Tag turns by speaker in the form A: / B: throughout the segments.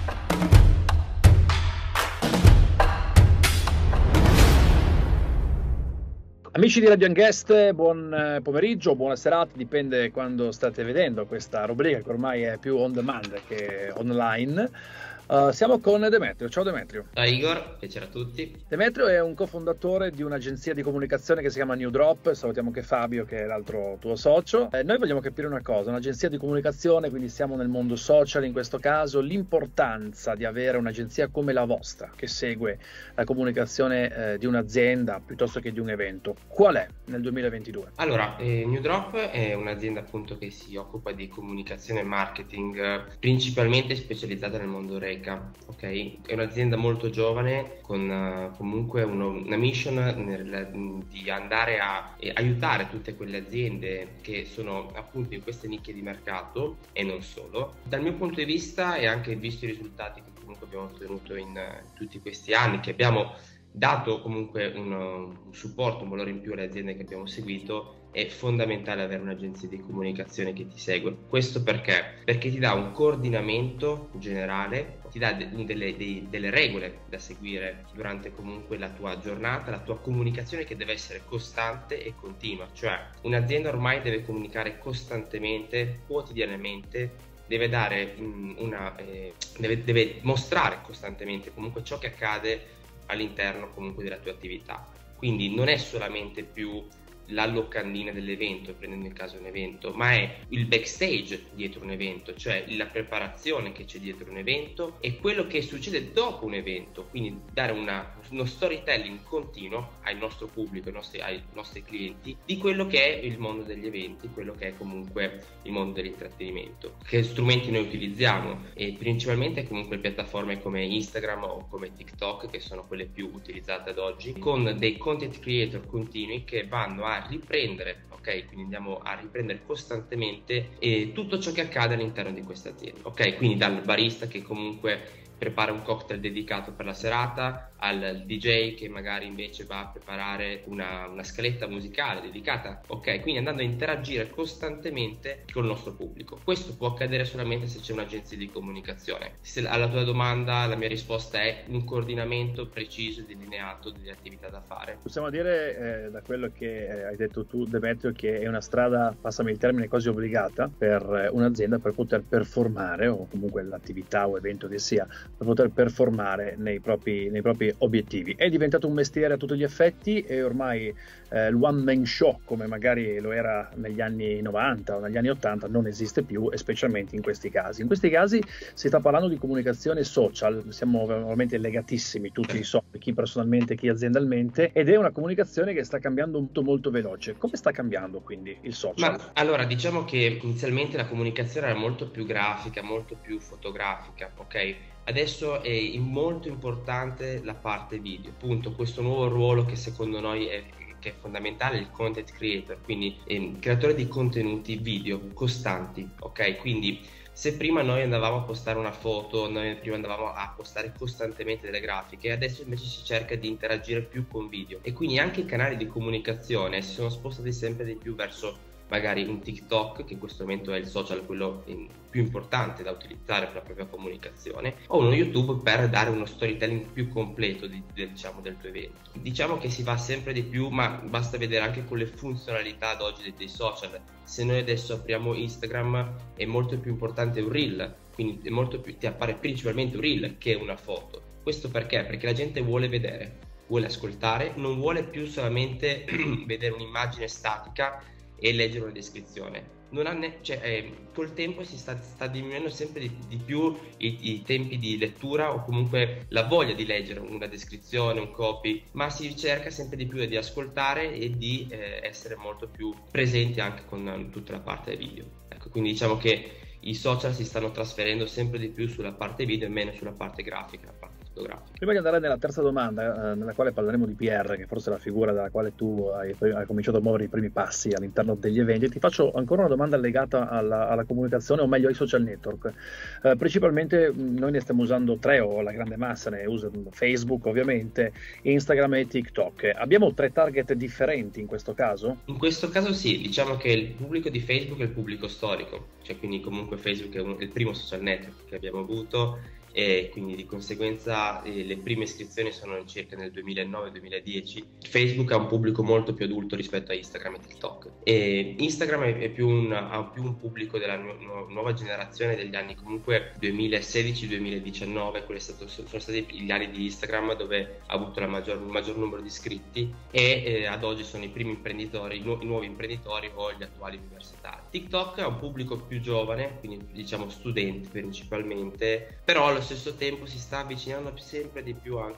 A: Amici di Radio Guest, buon pomeriggio, buona serata, dipende quando state vedendo questa rubrica che ormai è più on demand che online. Siamo con Demetrio. Ciao Demetrio.
B: Ciao Igor, piacere a tutti.
A: Demetrio è un cofondatore di un'agenzia di comunicazione che si chiama New Drop. Salutiamo anche Fabio, che è l'altro tuo socio. Noi vogliamo capire una cosa: un'agenzia di comunicazione, quindi siamo nel mondo social in questo caso, l'importanza di avere un'agenzia come la vostra che segue la comunicazione di un'azienda piuttosto che di un evento. Qual è nel 2022?
B: Allora, New Drop è un'azienda appunto che si occupa di comunicazione e marketing principalmente specializzata nel mondo Reca, ok? È un'azienda molto giovane con comunque una mission di andare a aiutare tutte quelle aziende che sono appunto in queste nicchie di mercato e non solo. Dal mio punto di vista, e anche visto i risultati che comunque abbiamo ottenuto in tutti questi anni, che abbiamo dato comunque un supporto, un valore in più alle aziende che abbiamo seguito, è fondamentale avere un'agenzia di comunicazione che ti segue. Questo perché? Perché ti dà un coordinamento generale, ti dà delle regole da seguire durante comunque la tua giornata, la tua comunicazione, che deve essere costante e continua. Cioè, un'azienda ormai deve comunicare costantemente, quotidianamente, deve dare deve mostrare costantemente comunque ciò che accade all'interno comunque della tua attività. Quindi non è solamente più la locandina dell'evento, prendendo il caso un evento, ma è il backstage dietro un evento, cioè la preparazione che c'è dietro un evento e quello che succede dopo un evento. Quindi dare uno storytelling continuo al nostro pubblico, ai nostri clienti, di quello che è il mondo degli eventi, quello che è comunque il mondo dell'intrattenimento. Che strumenti noi utilizziamo? E principalmente comunque piattaforme come Instagram o come TikTok, che sono quelle più utilizzate ad oggi, con dei content creator continui che vanno a riprendere, ok? Quindi andiamo a riprendere costantemente tutto ciò che accade all'interno di questa azienda, ok? Quindi dal barista che comunque prepara un cocktail dedicato per la serata, al DJ che magari invece va a preparare una scaletta musicale dedicata, ok? Quindi andando a interagire costantemente con il nostro pubblico. Questo può accadere solamente se c'è un'agenzia di comunicazione. Se alla tua domanda la mia risposta è un coordinamento preciso e delineato delle attività da fare.
A: Possiamo dire da quello che hai detto tu, Demetrio, che è una strada, passami il termine, quasi obbligata per un'azienda per poter performare, o comunque l'attività o evento che sia, per poter performare nei propri obiettivi. È diventato un mestiere a tutti gli effetti e ormai il one man show, come magari lo era negli anni 90 o negli anni 80, non esiste più, e specialmente in questi casi. In questi casi si sta parlando di comunicazione social, siamo veramente legatissimi tutti i social, chi personalmente, chi aziendalmente, ed è una comunicazione che sta cambiando molto molto veloce. Come sta cambiando quindi il social?
B: Ma allora, diciamo che inizialmente la comunicazione era molto più grafica, molto più fotografica, ok? Adesso è molto importante la parte video, appunto questo nuovo ruolo che secondo noi è fondamentale, il content creator, quindi creatore di contenuti video costanti, ok? Quindi se prima noi andavamo a postare una foto, noi prima andavamo a postare costantemente delle grafiche, adesso invece si cerca di interagire più con video, e quindi anche i canali di comunicazione si sono spostati sempre di più verso magari un TikTok, che in questo momento è il social quello più importante da utilizzare per la propria comunicazione, o uno YouTube per dare uno storytelling più completo diciamo del tuo evento. Diciamo che si va sempre di più, ma basta vedere anche con le funzionalità ad oggi dei social. Se noi adesso apriamo Instagram, è molto più importante un reel, quindi è molto più, ti appare principalmente un reel che una foto. Questo perché? Perché la gente vuole vedere, vuole ascoltare, non vuole più solamente vedere un'immagine statica e leggere una descrizione. Col tempo si sta diminuendo sempre di più i tempi di lettura, o comunque la voglia di leggere una descrizione, un copy, ma si cerca sempre di più di ascoltare e di essere molto più presenti anche con tutta la parte video. Ecco, quindi diciamo che i social si stanno trasferendo sempre di più sulla parte video e meno sulla parte grafica, la parte fotografica.
A: Prima di andare nella terza domanda, nella quale parleremo di PR, che forse è la figura dalla quale tu hai cominciato a muovere i primi passi all'interno degli eventi, ti faccio ancora una domanda legata alla comunicazione, o meglio ai social network. Principalmente noi ne stiamo usando tre, o la grande massa ne usa Facebook ovviamente, Instagram e TikTok. Abbiamo tre target differenti in questo caso?
B: In questo caso sì, diciamo che il pubblico di Facebook è il pubblico storico, cioè quindi comunque Facebook è il primo social network che abbiamo avuto, e quindi di conseguenza le prime iscrizioni sono circa nel 2009-2010. Facebook ha un pubblico molto più adulto rispetto a Instagram e TikTok, e Instagram ha più un pubblico della nuova generazione degli anni comunque 2016-2019, quelli sono stati gli anni di Instagram dove ha avuto il maggior numero di iscritti, e ad oggi sono i primi imprenditori, i nuovi imprenditori o gli attuali universitari. TikTok ha un pubblico più giovane, quindi diciamo studenti principalmente, però allo stesso tempo si sta avvicinando sempre di più anche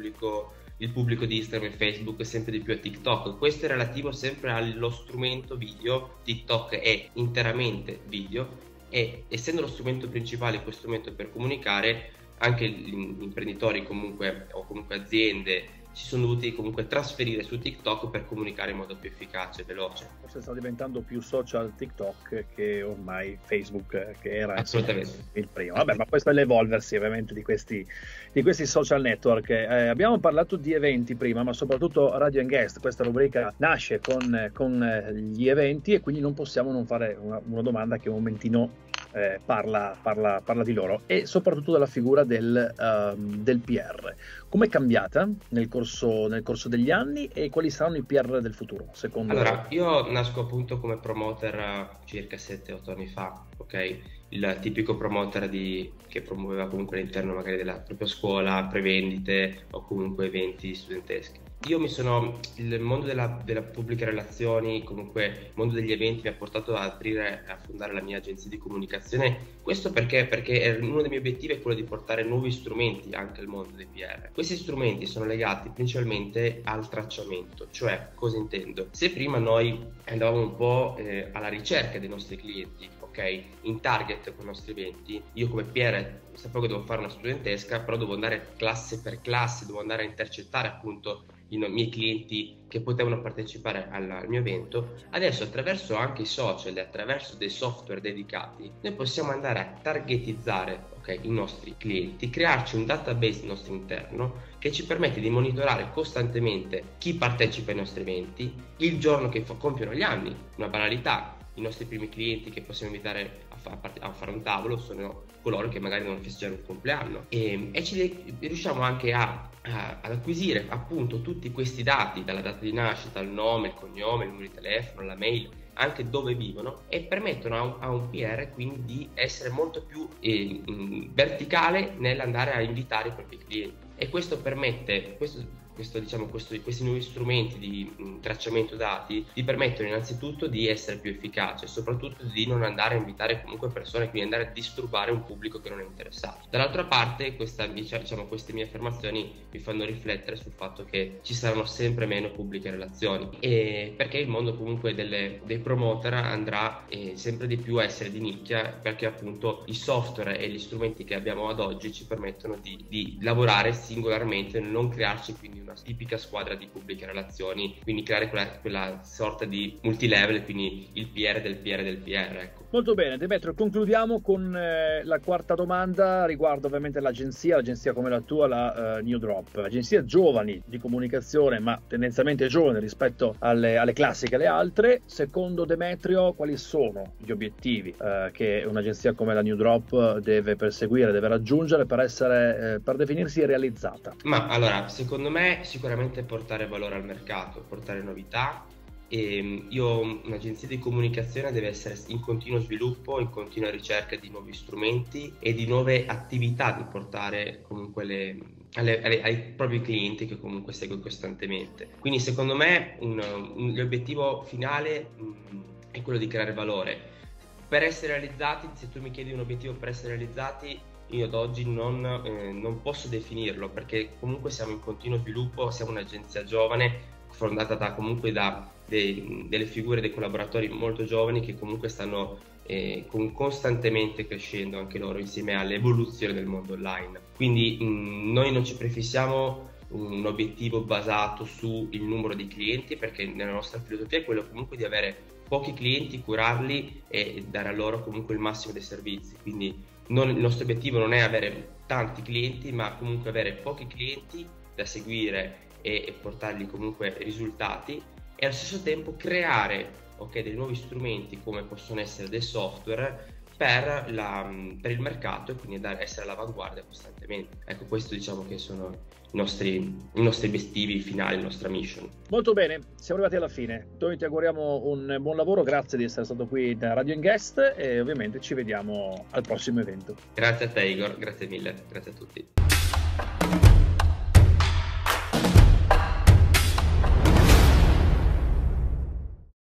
B: il pubblico di Instagram e Facebook sempre di più a TikTok. Questo è relativo sempre allo strumento video. TikTok è interamente video e, essendo lo strumento principale, questo strumento per comunicare, anche gli imprenditori comunque o comunque aziende si sono dovuti comunque trasferire su TikTok per comunicare in modo più efficace e veloce.
A: Forse sta diventando più social TikTok che ormai Facebook, che era
B: assolutamente
A: il primo. Vabbè, ma questo è l'evolversi ovviamente di questi social network. Abbiamo parlato di eventi prima, ma soprattutto Radio and Guest, questa rubrica nasce con gli eventi, e quindi non possiamo non fare una domanda che un momentino parla di loro, e soprattutto della figura del PR. Come è cambiata nel corso degli anni, e quali saranno i PR del futuro, secondo
B: Allora, io nasco appunto come promoter circa 7-8 anni fa, ok? Il tipico promoter che promuoveva comunque all'interno magari della propria scuola prevendite o comunque eventi studenteschi. Il mondo della pubbliche relazioni, comunque il mondo degli eventi, mi ha portato a fondare la mia agenzia di comunicazione. Questo perché uno dei miei obiettivi è quello di portare nuovi strumenti anche al mondo dei PR. Questi strumenti sono legati principalmente al tracciamento, cioè cosa intendo? Se prima noi andavamo un po' alla ricerca dei nostri clienti, ok, in target con i nostri eventi, io come PR sapevo che dovevo fare una studentesca, però dovevo andare classe per classe, dovevo andare a intercettare appunto i miei clienti che potevano partecipare al mio evento. Adesso, attraverso anche i social e attraverso dei software dedicati, noi possiamo andare a targetizzare, okay, i nostri clienti, crearci un database al nostro interno che ci permette di monitorare costantemente chi partecipa ai nostri eventi, il giorno che compiono gli anni. Una banalità: i nostri primi clienti che possiamo invitare a fare un tavolo sono coloro che magari non festeggiano il compleanno, e riusciamo anche ad acquisire appunto tutti questi dati, dalla data di nascita, il nome, il cognome, il numero di telefono, la mail, anche dove vivono, e permettono a un PR quindi di essere molto più verticale nell'andare a invitare i propri clienti. E questo permette, questi nuovi strumenti di tracciamento dati ti permettono innanzitutto di essere più efficace, e soprattutto di non andare a invitare comunque persone, quindi andare a disturbare un pubblico che non è interessato. Dall'altra parte, queste mie affermazioni mi fanno riflettere sul fatto che ci saranno sempre meno pubbliche relazioni, e perché il mondo comunque dei promoter andrà sempre di più a essere di nicchia, perché appunto i software e gli strumenti che abbiamo ad oggi ci permettono di lavorare singolarmente, non crearci quindi una tipica squadra di pubbliche relazioni, quindi creare quella sorta di multilevel, quindi il PR del PR del PR, ecco.
A: Molto bene, Demetrio, concludiamo con la quarta domanda riguardo ovviamente l'agenzia come la tua, la New Drop, agenzia giovani di comunicazione, ma tendenzialmente giovane rispetto alle classiche, alle altre. Secondo Demetrio, quali sono gli obiettivi che un'agenzia come la New Drop deve perseguire, deve raggiungere per definirsi realizzata?
B: Ma allora, secondo me sicuramente portare valore al mercato, portare novità. E un'agenzia di comunicazione deve essere in continuo sviluppo, in continua ricerca di nuovi strumenti e di nuove attività da portare comunque ai propri clienti, che comunque segue costantemente. Quindi secondo me l'obiettivo finale è quello di creare valore. Per essere realizzati, se tu mi chiedi un obiettivo per essere realizzati, io ad oggi non posso definirlo, perché comunque siamo in continuo sviluppo, siamo un'agenzia giovane fondata da delle figure, dei collaboratori molto giovani che comunque stanno costantemente crescendo anche loro insieme all'evoluzione del mondo online. Quindi noi non ci prefissiamo un obiettivo basato sul numero di clienti, perché nella nostra filosofia è quello comunque di avere pochi clienti, curarli e dare a loro comunque il massimo dei servizi. Quindi il nostro obiettivo non è avere tanti clienti, ma comunque avere pochi clienti da seguire e portargli comunque risultati, e allo stesso tempo creare dei nuovi strumenti, come possono essere dei software per il mercato, e quindi essere all'avanguardia costantemente. Ecco, questo diciamo che sono i nostri obiettivi finali, la nostra mission.
A: Molto bene, siamo arrivati alla fine. Noi ti auguriamo un buon lavoro, grazie di essere stato qui da Radio In Guest e ovviamente ci vediamo al prossimo evento.
B: Grazie a te Igor, grazie mille, grazie a tutti.